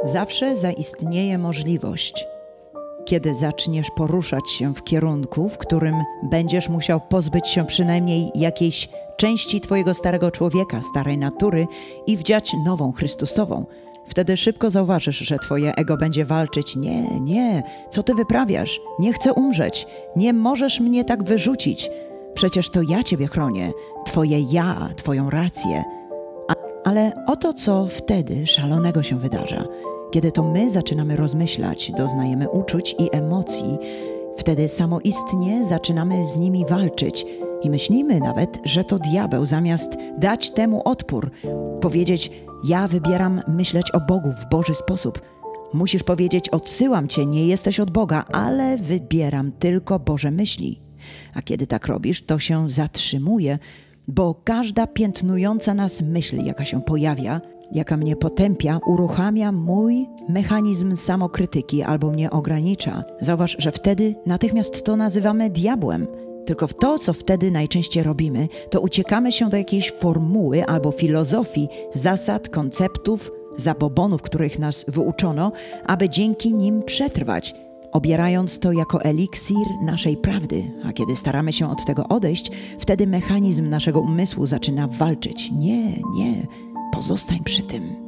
Zawsze zaistnieje możliwość, kiedy zaczniesz poruszać się w kierunku, w którym będziesz musiał pozbyć się przynajmniej jakiejś części twojego starego człowieka, starej natury i wdziać nową, Chrystusową. Wtedy szybko zauważysz, że twoje ego będzie walczyć. Nie, co ty wyprawiasz? Nie chcę umrzeć. Nie możesz mnie tak wyrzucić. Przecież to ja ciebie chronię. Twoje ja, twoją rację. Ale oto co wtedy szalonego się wydarza. Kiedy to my zaczynamy rozmyślać, doznajemy uczuć i emocji, wtedy samoistnie zaczynamy z nimi walczyć i myślimy nawet, że to diabeł, zamiast dać temu odpór, powiedzieć: ja wybieram myśleć o Bogu w Boży sposób. Musisz powiedzieć: odsyłam cię, nie jesteś od Boga, ale wybieram tylko Boże myśli. A kiedy tak robisz, to się zatrzymuje, bo każda piętnująca nas myśl, jaka się pojawia, jaka mnie potępia, uruchamia mój mechanizm samokrytyki albo mnie ogranicza. Zauważ, że wtedy natychmiast to nazywamy diabłem. Tylko w to, co wtedy najczęściej robimy, to uciekamy się do jakiejś formuły albo filozofii, zasad, konceptów, zabobonów, których nas wyuczono, aby dzięki nim przetrwać, obierając to jako eliksir naszej prawdy. A kiedy staramy się od tego odejść, wtedy mechanizm naszego umysłu zaczyna walczyć. Nie, pozostań przy tym.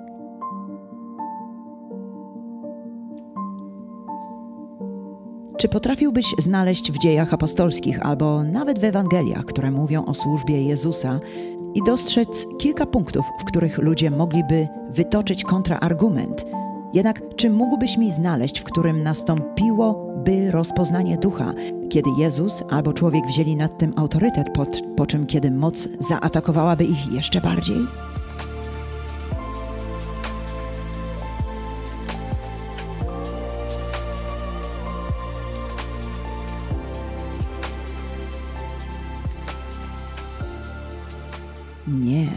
Czy potrafiłbyś znaleźć w dziejach apostolskich albo nawet w Ewangeliach, które mówią o służbie Jezusa, i dostrzec kilka punktów, w których ludzie mogliby wytoczyć kontraargument? Jednak czy mógłbyś mi znaleźć, w którym nastąpiłoby rozpoznanie ducha, kiedy Jezus albo człowiek wzięli nad tym autorytet, po czym kiedy moc zaatakowałaby ich jeszcze bardziej? Nie.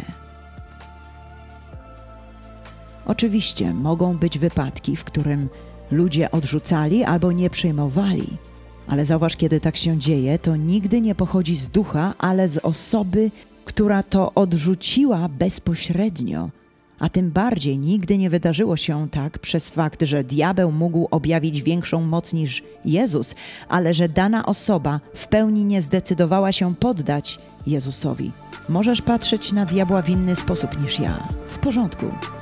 Oczywiście mogą być wypadki, w którym ludzie odrzucali albo nie przyjmowali, ale zauważ, kiedy tak się dzieje, to nigdy nie pochodzi z ducha, ale z osoby, która to odrzuciła bezpośrednio. A tym bardziej nigdy nie wydarzyło się tak przez fakt, że diabeł mógł objawić większą moc niż Jezus, ale że dana osoba w pełni nie zdecydowała się poddać Jezusowi. Możesz patrzeć na diabła w inny sposób niż ja. W porządku.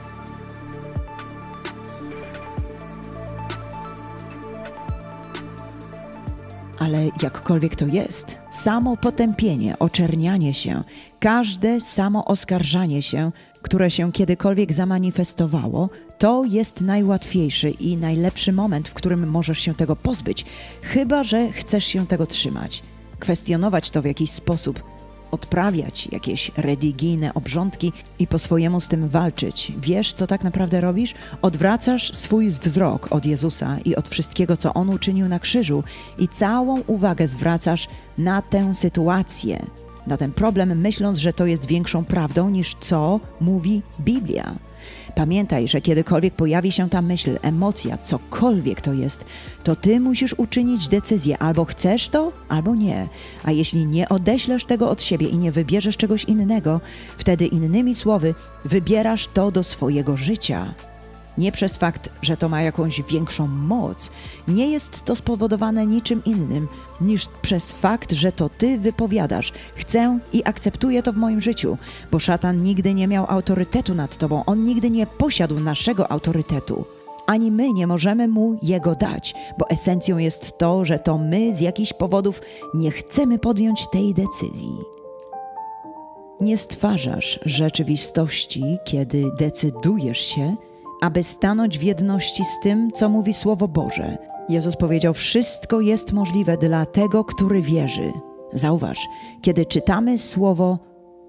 Ale jakkolwiek to jest, samo potępienie, oczernianie się, każde samo oskarżanie się, które się kiedykolwiek zamanifestowało, to jest najłatwiejszy i najlepszy moment, w którym możesz się tego pozbyć, chyba że chcesz się tego trzymać, kwestionować to w jakiś sposób, odprawiać jakieś religijne obrządki i po swojemu z tym walczyć. Wiesz, co tak naprawdę robisz? Odwracasz swój wzrok od Jezusa i od wszystkiego, co On uczynił na krzyżu, i całą uwagę zwracasz na tę sytuację, na ten problem, myśląc, że to jest większą prawdą niż co mówi Biblia. Pamiętaj, że kiedykolwiek pojawi się ta myśl, emocja, cokolwiek to jest, to ty musisz uczynić decyzję, albo chcesz to, albo nie. A jeśli nie odeślesz tego od siebie i nie wybierzesz czegoś innego, wtedy innymi słowy wybierasz to do swojego życia. Nie przez fakt, że to ma jakąś większą moc. Nie jest to spowodowane niczym innym niż przez fakt, że to ty wypowiadasz: chcę i akceptuję to w moim życiu, bo szatan nigdy nie miał autorytetu nad tobą. On nigdy nie posiadł naszego autorytetu. Ani my nie możemy mu jego dać, bo esencją jest to, że to my z jakichś powodów nie chcemy podjąć tej decyzji. Nie stwarzasz rzeczywistości, kiedy decydujesz się, aby stanąć w jedności z tym, co mówi Słowo Boże. Jezus powiedział: wszystko jest możliwe dla tego, który wierzy. Zauważ, kiedy czytamy słowo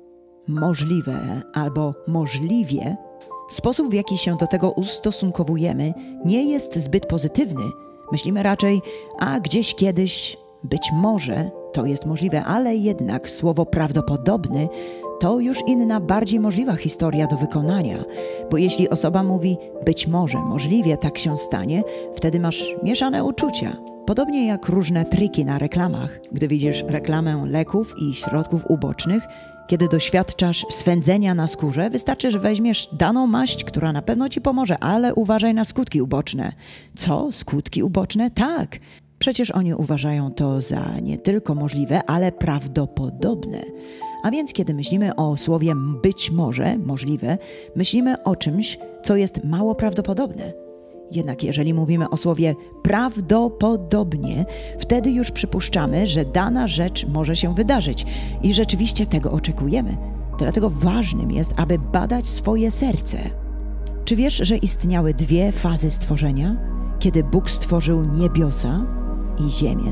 możliwe albo możliwie, sposób, w jaki się do tego ustosunkowujemy, nie jest zbyt pozytywny. Myślimy raczej: a gdzieś kiedyś, być może to jest możliwe, ale jednak słowo prawdopodobny to już inna, bardziej możliwa historia do wykonania. Bo jeśli osoba mówi: być może, możliwie tak się stanie, wtedy masz mieszane uczucia. Podobnie jak różne triki na reklamach. Gdy widzisz reklamę leków i środków ubocznych Kiedy doświadczasz swędzenia na skórze, wystarczy, że weźmiesz daną maść, która na pewno ci pomoże, ale uważaj na skutki uboczne. Co? Skutki uboczne? Tak. Przecież oni uważają to za nie tylko możliwe, ale prawdopodobne. A więc kiedy myślimy o słowie być może, możliwe, myślimy o czymś, co jest mało prawdopodobne. Jednak jeżeli mówimy o słowie prawdopodobnie, wtedy już przypuszczamy, że dana rzecz może się wydarzyć i rzeczywiście tego oczekujemy. Dlatego ważnym jest, aby badać swoje serce. Czy wiesz, że istniały dwie fazy stworzenia, kiedy Bóg stworzył niebiosa i ziemię?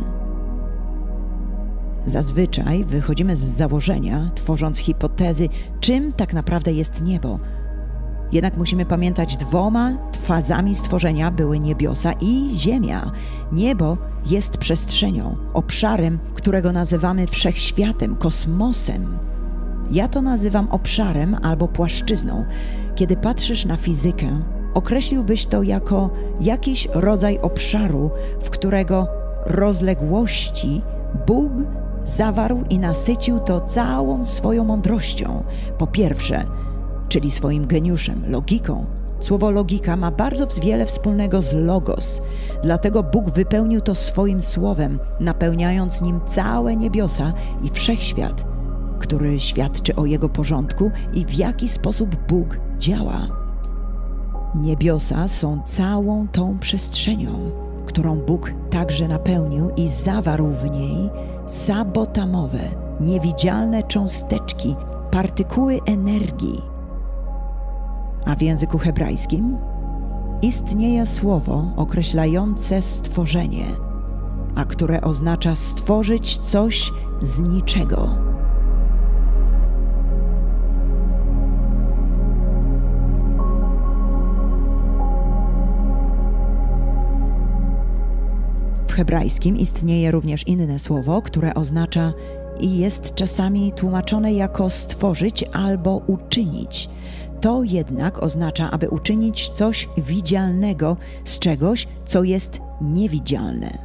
Zazwyczaj wychodzimy z założenia, tworząc hipotezy, czym tak naprawdę jest niebo. Jednak musimy pamiętać, dwoma fazami stworzenia były niebiosa i ziemia. Niebo jest przestrzenią, obszarem, którego nazywamy wszechświatem, kosmosem. Ja to nazywam obszarem albo płaszczyzną. Kiedy patrzysz na fizykę, określiłbyś to jako jakiś rodzaj obszaru, w którego rozległości Bóg zawarł i nasycił to całą swoją mądrością. Po pierwsze, czyli swoim geniuszem, logiką. Słowo logika ma bardzo wiele wspólnego z logos. Dlatego Bóg wypełnił to swoim słowem, napełniając nim całe niebiosa i wszechświat, który świadczy o Jego porządku i w jaki sposób Bóg działa. Niebiosa są całą tą przestrzenią, którą Bóg także napełnił i zawarł w niej sabatamowe, niewidzialne cząsteczki, partykuły energii. A w języku hebrajskim istnieje słowo określające stworzenie, a które oznacza stworzyć coś z niczego. W hebrajskim istnieje również inne słowo, które oznacza i jest czasami tłumaczone jako stworzyć albo uczynić. To jednak oznacza, aby uczynić coś widzialnego z czegoś, co jest niewidzialne.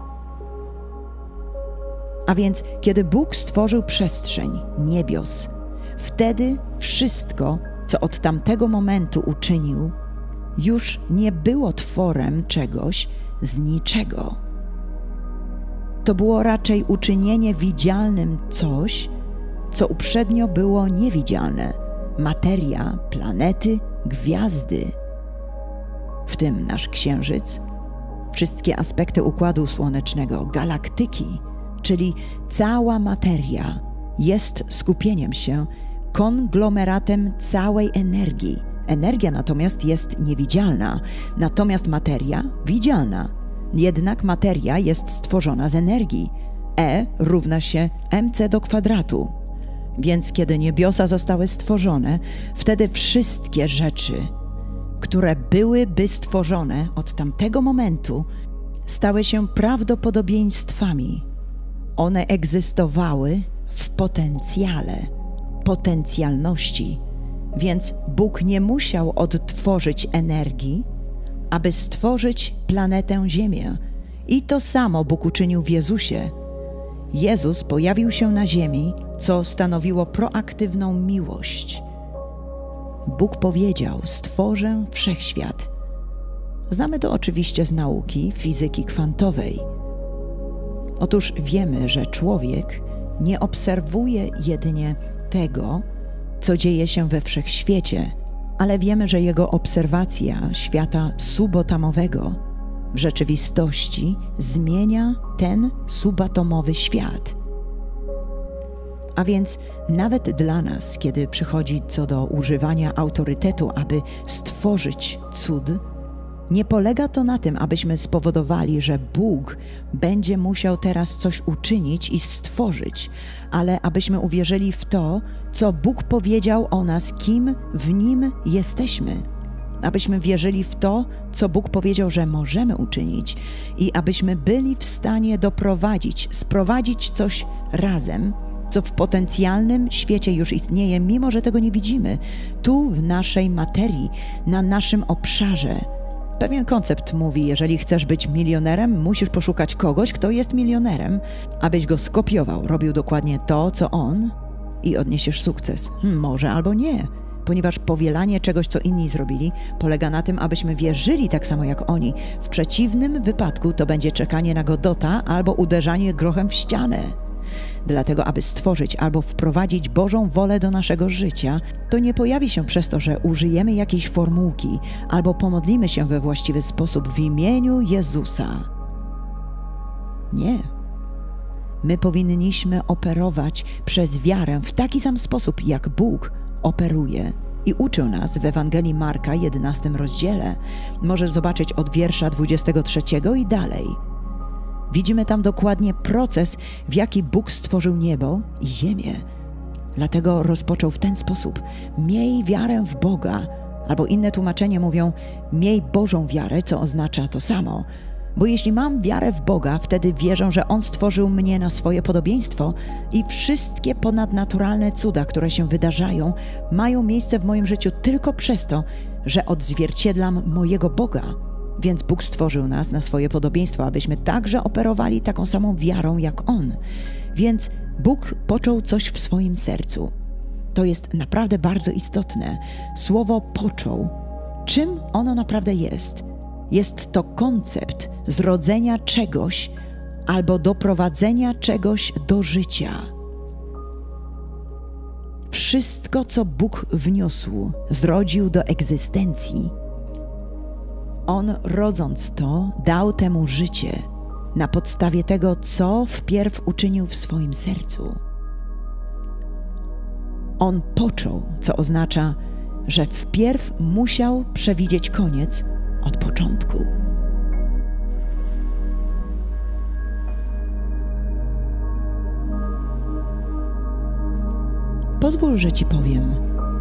A więc, kiedy Bóg stworzył przestrzeń, niebios, wtedy wszystko, co od tamtego momentu uczynił, już nie było tworem czegoś z niczego. To było raczej uczynienie widzialnym coś, co uprzednio było niewidzialne. Materia, planety, gwiazdy, w tym nasz Księżyc, wszystkie aspekty Układu Słonecznego, galaktyki, czyli cała materia jest skupieniem się, konglomeratem całej energii. Energia natomiast jest niewidzialna, natomiast materia widzialna. Jednak materia jest stworzona z energii. E równa się mc². Więc kiedy niebiosa zostały stworzone, wtedy wszystkie rzeczy, które byłyby stworzone od tamtego momentu, stały się prawdopodobieństwami. One egzystowały w potencjale, potencjalności. Więc Bóg nie musiał odtworzyć energii, aby stworzyć planetę Ziemię. I to samo Bóg uczynił w Jezusie. Jezus pojawił się na ziemi, co stanowiło proaktywną miłość. Bóg powiedział: stworzę wszechświat. Znamy to oczywiście z nauki fizyki kwantowej. Otóż wiemy, że człowiek nie obserwuje jedynie tego, co dzieje się we wszechświecie, ale wiemy, że jego obserwacja świata subatomowego w rzeczywistości zmienia ten subatomowy świat. A więc nawet dla nas, kiedy przychodzi co do używania autorytetu, aby stworzyć cud, nie polega to na tym, abyśmy spowodowali, że Bóg będzie musiał teraz coś uczynić i stworzyć, ale abyśmy uwierzyli w to, co Bóg powiedział o nas, kim w Nim jesteśmy. Abyśmy wierzyli w to, co Bóg powiedział, że możemy uczynić i abyśmy byli w stanie sprowadzić coś razem, co w potencjalnym świecie już istnieje, mimo że tego nie widzimy, tu w naszej materii, na naszym obszarze. Pewien koncept mówi, jeżeli chcesz być milionerem, musisz poszukać kogoś, kto jest milionerem, abyś go skopiował, robił dokładnie to, co on, i odniesiesz sukces. Może albo nie, ponieważ powielanie czegoś, co inni zrobili, polega na tym, abyśmy wierzyli tak samo jak oni. W przeciwnym wypadku to będzie czekanie na Godota albo uderzanie grochem w ścianę. Dlatego, aby stworzyć albo wprowadzić Bożą wolę do naszego życia, to nie pojawi się przez to, że użyjemy jakiejś formułki albo pomodlimy się we właściwy sposób w imieniu Jezusa. Nie. My powinniśmy operować przez wiarę w taki sam sposób, jak Bóg operuje i uczył nas w Ewangelii Marka, 11 rozdziale. Możesz zobaczyć od wiersza 23 i dalej. Widzimy tam dokładnie proces, w jaki Bóg stworzył niebo i ziemię. Dlatego rozpoczął w ten sposób. Miej wiarę w Boga, albo inne tłumaczenia mówią miej Bożą wiarę, co oznacza to samo. Bo jeśli mam wiarę w Boga, wtedy wierzę, że On stworzył mnie na swoje podobieństwo i wszystkie ponadnaturalne cuda, które się wydarzają, mają miejsce w moim życiu tylko przez to, że odzwierciedlam mojego Boga. Więc Bóg stworzył nas na swoje podobieństwo, abyśmy także operowali taką samą wiarą jak On. Więc Bóg począł coś w swoim sercu. To jest naprawdę bardzo istotne. Słowo począł. Czym ono naprawdę jest? Jest to koncept zrodzenia czegoś albo doprowadzenia czegoś do życia. Wszystko, co Bóg wniósł, zrodził do egzystencji. On, rodząc to, dał temu życie na podstawie tego, co wpierw uczynił w swoim sercu. On począł, co oznacza, że wpierw musiał przewidzieć koniec od początku. Pozwól, że Ci powiem,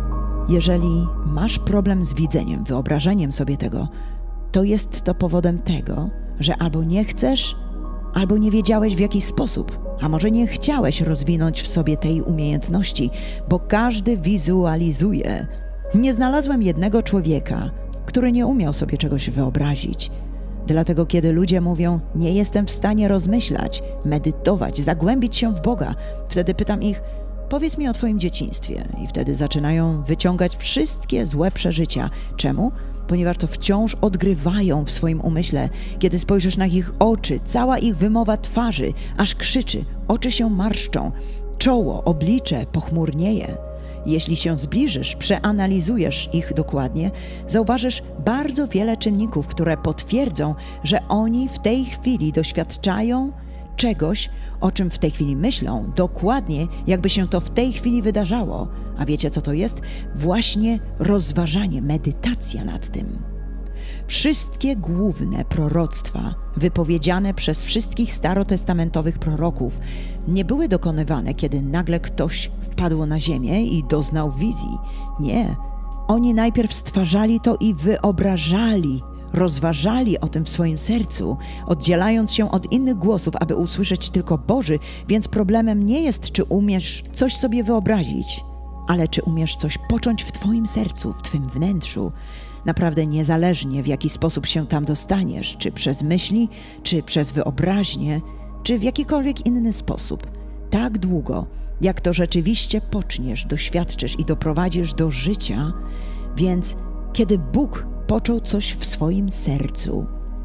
jeżeli masz problem z widzeniem, wyobrażeniem sobie tego, to jest to powodem tego, że albo nie chcesz, albo nie wiedziałeś w jaki sposób, a może nie chciałeś rozwinąć w sobie tej umiejętności, bo każdy wizualizuje. Nie znalazłem jednego człowieka, który nie umiał sobie czegoś wyobrazić. Dlatego kiedy ludzie mówią, nie jestem w stanie rozmyślać, medytować, zagłębić się w Boga, wtedy pytam ich, powiedz mi o Twoim dzieciństwie. I wtedy zaczynają wyciągać wszystkie złe przeżycia. Czemu? Ponieważ to wciąż odgrywają w swoim umyśle. Kiedy spojrzysz na ich oczy, cała ich wymowa twarzy, aż krzyczy, oczy się marszczą, czoło, oblicze pochmurnieje. Jeśli się zbliżysz, przeanalizujesz ich dokładnie, zauważysz bardzo wiele czynników, które potwierdzą, że oni w tej chwili doświadczają czegoś, o czym w tej chwili myślą, dokładnie jakby się to w tej chwili wydarzało. A wiecie, co to jest? Właśnie rozważanie, medytacja nad tym. Wszystkie główne proroctwa wypowiedziane przez wszystkich starotestamentowych proroków nie były dokonywane, kiedy nagle ktoś wpadł na ziemię i doznał wizji. Nie. Oni najpierw stwarzali to i wyobrażali, rozważali o tym w swoim sercu, oddzielając się od innych głosów, aby usłyszeć tylko Boży, więc problemem nie jest, czy umiesz coś sobie wyobrazić, ale czy umiesz coś począć w Twoim sercu, w Twym wnętrzu. Naprawdę niezależnie w jaki sposób się tam dostaniesz, czy przez myśli, czy przez wyobraźnię, czy w jakikolwiek inny sposób. Tak długo, jak to rzeczywiście poczniesz, doświadczysz i doprowadzisz do życia, więc kiedy Bóg począł coś w swoim sercu,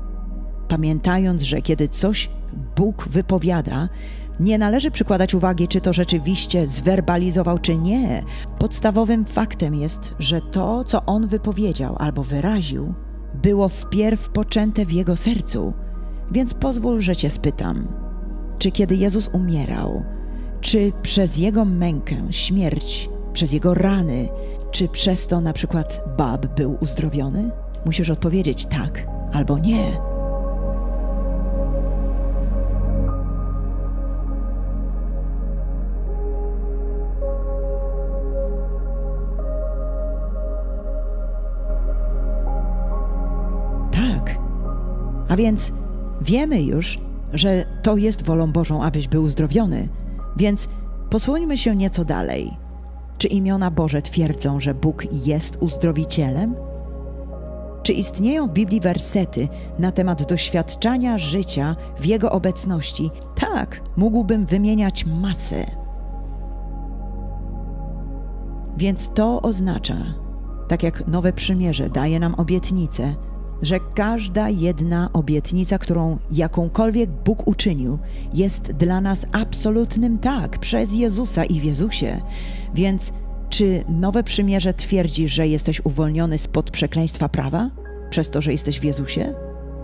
pamiętając, że kiedy coś Bóg wypowiada, nie należy przykładać uwagi, czy to rzeczywiście zwerbalizował, czy nie. Podstawowym faktem jest, że to, co On wypowiedział albo wyraził, było wpierw poczęte w Jego sercu. Więc pozwól, że Cię spytam, czy kiedy Jezus umierał, czy przez Jego mękę, śmierć, przez Jego rany, czy przez to na przykład Bab był uzdrowiony? Musisz odpowiedzieć tak albo nie. Tak. A więc wiemy już, że to jest wolą Bożą, abyś był uzdrowiony. Więc posłuchajmy się nieco dalej. Czy imiona Boże twierdzą, że Bóg jest uzdrowicielem? Czy istnieją w Biblii wersety na temat doświadczania życia w Jego obecności? Tak, mógłbym wymieniać masę. Więc to oznacza, tak jak Nowe Przymierze daje nam obietnicę, że każda jedna obietnica, którą jakąkolwiek Bóg uczynił, jest dla nas absolutnym tak, przez Jezusa i w Jezusie. Więc czy Nowe Przymierze twierdzi, że jesteś uwolniony spod przekleństwa prawa, przez to, że jesteś w Jezusie?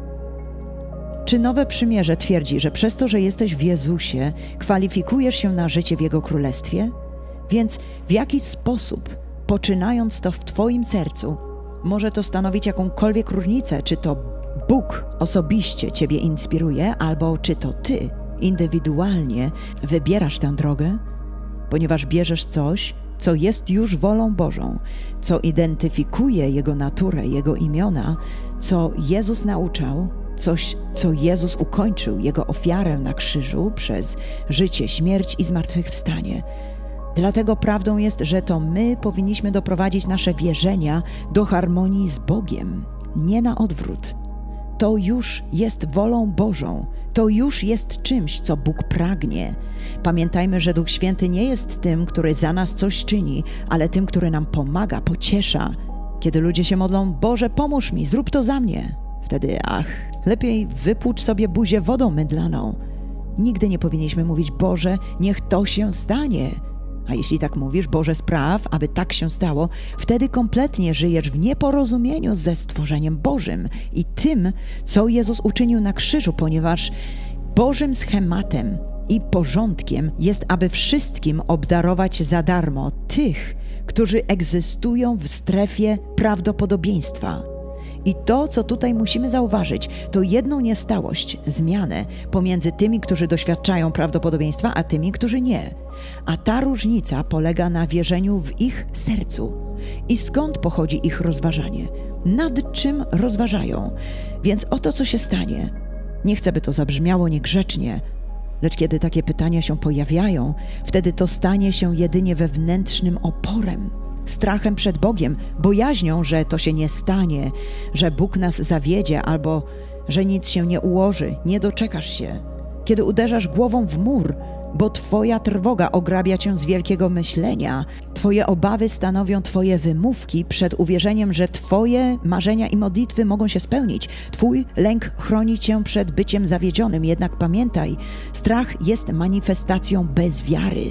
Czy Nowe Przymierze twierdzi, że przez to, że jesteś w Jezusie, kwalifikujesz się na życie w Jego Królestwie? Więc w jaki sposób, poczynając to w Twoim sercu, może to stanowić jakąkolwiek różnicę, czy to Bóg osobiście Ciebie inspiruje, albo czy to Ty indywidualnie wybierasz tę drogę, ponieważ bierzesz coś, co jest już wolą Bożą, co identyfikuje Jego naturę, Jego imiona, co Jezus nauczał, coś, co Jezus ukończył, Jego ofiarę na krzyżu przez życie, śmierć i zmartwychwstanie. Dlatego prawdą jest, że to my powinniśmy doprowadzić nasze wierzenia do harmonii z Bogiem, nie na odwrót. To już jest wolą Bożą, to już jest czymś, co Bóg pragnie. Pamiętajmy, że Duch Święty nie jest tym, który za nas coś czyni, ale tym, który nam pomaga, pociesza. Kiedy ludzie się modlą, Boże, pomóż mi, zrób to za mnie. Wtedy, lepiej wypłucz sobie buzię wodą mydlaną. Nigdy nie powinniśmy mówić, Boże, niech to się stanie. A jeśli tak mówisz, Boże, spraw, aby tak się stało, wtedy kompletnie żyjesz w nieporozumieniu ze stworzeniem Bożym i tym, co Jezus uczynił na krzyżu, ponieważ Bożym schematem i porządkiem jest, aby wszystkim obdarować za darmo tych, którzy egzystują w strefie prawdopodobieństwa. I to, co tutaj musimy zauważyć, to jedną niestałość, zmianę pomiędzy tymi, którzy doświadczają prawdopodobieństwa, a tymi, którzy nie. A ta różnica polega na wierzeniu w ich sercu. I skąd pochodzi ich rozważanie? Nad czym rozważają? Więc oto, co się stanie. Nie chcę, by to zabrzmiało niegrzecznie, lecz kiedy takie pytania się pojawiają, wtedy to stanie się jedynie wewnętrznym oporem. Strachem przed Bogiem, bojaźnią, że to się nie stanie, że Bóg nas zawiedzie albo że nic się nie ułoży, nie doczekasz się. Kiedy uderzasz głową w mur, bo Twoja trwoga ograbia Cię z wielkiego myślenia, Twoje obawy stanowią Twoje wymówki przed uwierzeniem, że Twoje marzenia i modlitwy mogą się spełnić. Twój lęk chroni Cię przed byciem zawiedzionym, jednak pamiętaj, strach jest manifestacją bezwiary.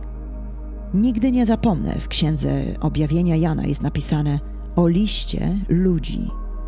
Nigdy nie zapomnę, w Księdze Objawienia Jana jest napisane o liście ludzi,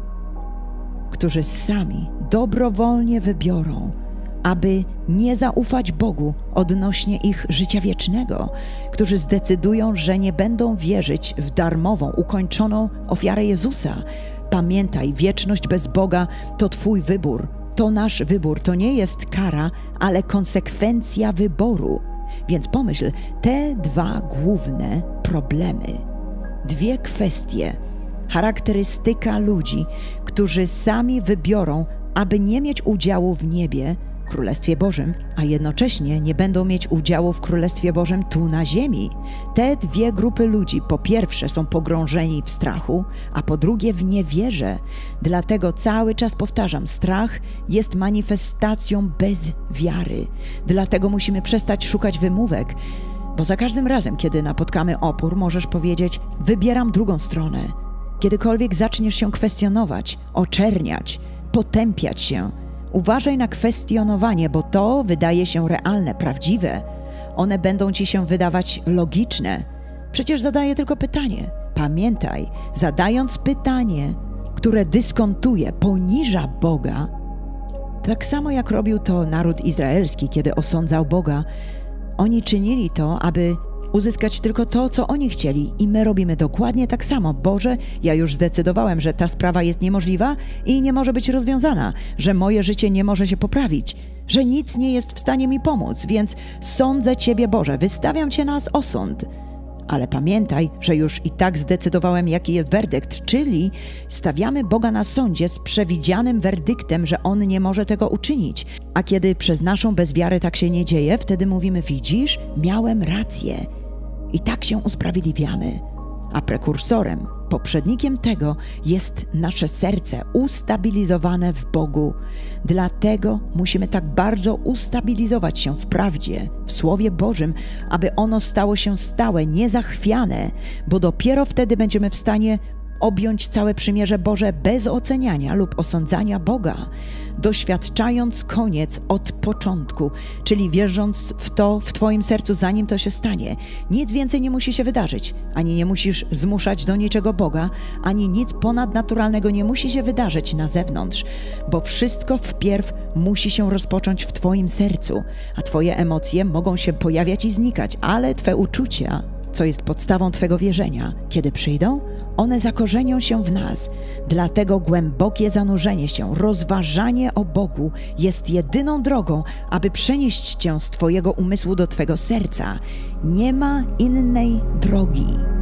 którzy sami dobrowolnie wybiorą, aby nie zaufać Bogu odnośnie ich życia wiecznego, którzy zdecydują, że nie będą wierzyć w darmową, ukończoną ofiarę Jezusa. Pamiętaj, wieczność bez Boga to Twój wybór, to nasz wybór, to nie jest kara, ale konsekwencja wyboru. Więc pomyśl, te dwa główne problemy, dwie kwestie, charakterystyka ludzi, którzy sami wybiorą, aby nie mieć udziału w niebie, Królestwie Bożym, a jednocześnie nie będą mieć udziału w Królestwie Bożym tu na ziemi. Te dwie grupy ludzi po pierwsze są pogrążeni w strachu, a po drugie w niewierze. Dlatego cały czas powtarzam, strach jest manifestacją bez wiary. Dlatego musimy przestać szukać wymówek, bo za każdym razem, kiedy napotkamy opór, możesz powiedzieć, wybieram drugą stronę. Kiedykolwiek zaczniesz się kwestionować, oczerniać, potępiać się, uważaj na kwestionowanie, bo to wydaje się realne, prawdziwe. One będą ci się wydawać logiczne. Przecież zadaję tylko pytanie. Pamiętaj, zadając pytanie, które dyskontuje, poniża Boga, tak samo jak robił to naród izraelski, kiedy osądzał Boga, oni czynili to, aby uzyskać tylko to, co oni chcieli i my robimy dokładnie tak samo. Boże, ja już zdecydowałem, że ta sprawa jest niemożliwa i nie może być rozwiązana, że moje życie nie może się poprawić, że nic nie jest w stanie mi pomóc, więc sądzę Ciebie, Boże, wystawiam Cię na osąd. Ale pamiętaj, że już i tak zdecydowałem, jaki jest werdykt, czyli stawiamy Boga na sądzie z przewidzianym werdyktem, że On nie może tego uczynić. A kiedy przez naszą bezwiarę tak się nie dzieje, wtedy mówimy, widzisz, miałem rację. I tak się usprawiedliwiamy. A prekursorem Poprzednikiem tego jest nasze serce ustabilizowane w Bogu. Dlatego musimy tak bardzo ustabilizować się w prawdzie, w Słowie Bożym, aby ono stało się stałe, niezachwiane, bo dopiero wtedy będziemy w stanie objąć całe przymierze Boże bez oceniania lub osądzania Boga, doświadczając koniec od początku, czyli wierząc w to w Twoim sercu, zanim to się stanie. Nic więcej nie musi się wydarzyć, ani nie musisz zmuszać do niczego Boga, ani nic ponadnaturalnego nie musi się wydarzyć na zewnątrz, bo wszystko wpierw musi się rozpocząć w Twoim sercu, a Twoje emocje mogą się pojawiać i znikać, ale Twe uczucia, co jest podstawą Twego wierzenia, kiedy przyjdą, one zakorzenią się w nas. Dlatego głębokie zanurzenie się, rozważanie o Bogu jest jedyną drogą, aby przenieść Cię z Twojego umysłu do Twego serca. Nie ma innej drogi.